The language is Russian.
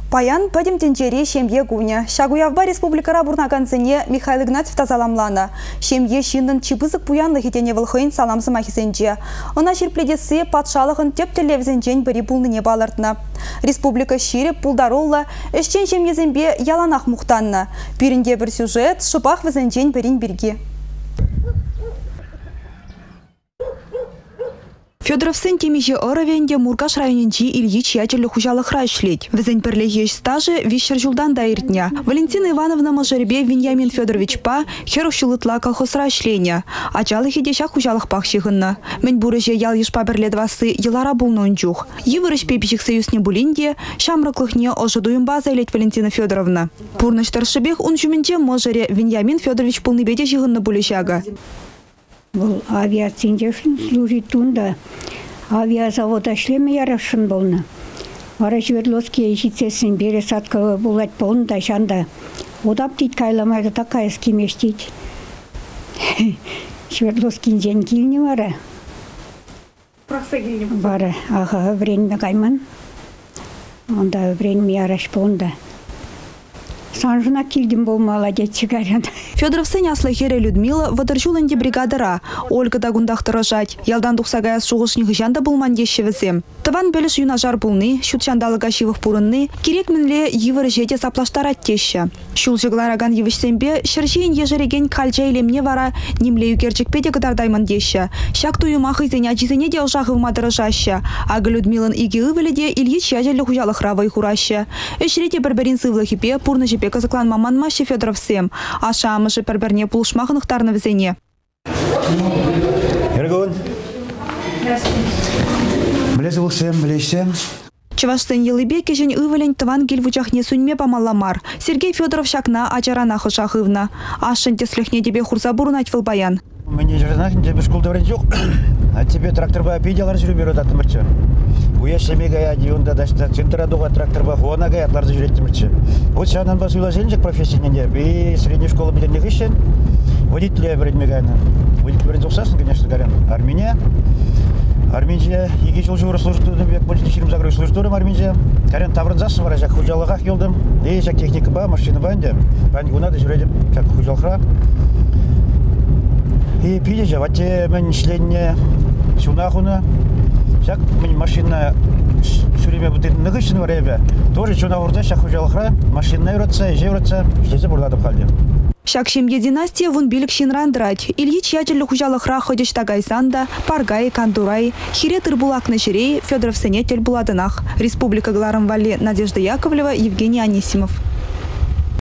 Паян пәдім тенчері шемье гуня. Шагуявба республикара бурнагансыне Михаил Игнатьев тазаламланы. Шемье шиндын чипызык пуянлы хитене вылхойн саламсы махисенче. Она шерпледесі патшалығын теп телевизенчен бірі пулныне балыртны. Республика шире пулдарулла, эшчен шемьезенбе яланах мухтанны. Пирінде бір сюжет, шыпах візенчен бірін бірге. Федоровсын темеже оровенде Мургаш районенчи Ильич ячелі хужалықра ішлет. Візен пірлегеш стажы вещер жылдан дайыртня. Валентина Ивановна Можербе Веньямин Федорович па херушылытла колхозра ішлене. Ачалы хедеша хужалық пақшығынна. Мен бұрыже ял ешпа бірледвасы елара бұлнуын жух. Евырыш пепичік союзне бұлінде шамрықлықне ожидуын база елет Валентина Федоровна. Пурныштаршыбех он жүмінде Можере Веньямин Федорович пулныбеде жығынны бұлешага. Бұл авиацияда служит тунда. Авиазавода шлеме ярашын болны. Ара Свердловские житсесін бере сатқы болат болны да жанда. Одап дейт кайламайды такая скимештейт. Свердловскин жен келіне бары. Прақса келіне бары. Аға время кайман. Онда время яраш болны. Санжына келдім болмала детчигарян. Федоровсын аслахере Людмила вадыржуланде бригадыра. Ольга дагундахтыра жать. Ялдан тухсагая суғышнығы жанда болман дешевізем. Тыван бөліш юнажар болны, шут жандалыға шивық пурынны, керек мінле евір жете саплаштарат теші. Шул жығлараган евішсембе, шыршейін ежереген кальча елемне вара, немле юкерчікпеде гыдардайман деші. Шак туюмақ изене ажизене де ұжағы ұмадыры жашы. Ағы Людмилан иге ывеледе Ильич язелі хужалық равай хуращы. Үшрете бір-бірін сывлахипе, пурны жепе казаклан маманмашы Федоровсем. Ашамышы бір-бірне пулышмағынықтарны візене. Ергон. Білесі бұлсем, білесем. Чавашсын елыбе кежен ывелен тыван гельвучахне сүнме памалламар. Сергей Федоров шакна ачарана хышахывна. Ашын теслехне тебе хурзабурнать вылбаян. Мне жернахин тебе школда врен жоқ. А тебе тракторба апидялар жүрмер өтаты мұрчы. Уяшеме гаяди, онда дашта центрадуға тракторба хуана гаятларды жүретті мұрчы. Вот шанан бас уйлаженжек профессионенде. И средняя школа білернех ишен. Водителя вредме гаяна. Водитель врен жоқсасын, конечно, горян. Армения. Армения еге жыл жуыры служдырдым, бек больше шерім загрой служдырым Армения. Карен таврын засын вара, жак хужалыға келдім. И жак техника ба, машина ба енді. Бән гунады жүредім, жак хужалықра. И пиде же, вате мен шленне сюнахуна. Жак мен машина сүреме бұтын нығышын var ебе. Тоже чунахурда жак хужалықра, машина юратса, же юратса, шлезе бурладып қалды. Шакшемге династия вон билік шинрандрать. Ильич ячелі хужалықра ходеш тагайсанда, паргай, кандурай, хире тырбулак на жирей, Федоров сенетель буладынах. Республика Гларам Вали Надежда Яковлева, Евгений Анисимов.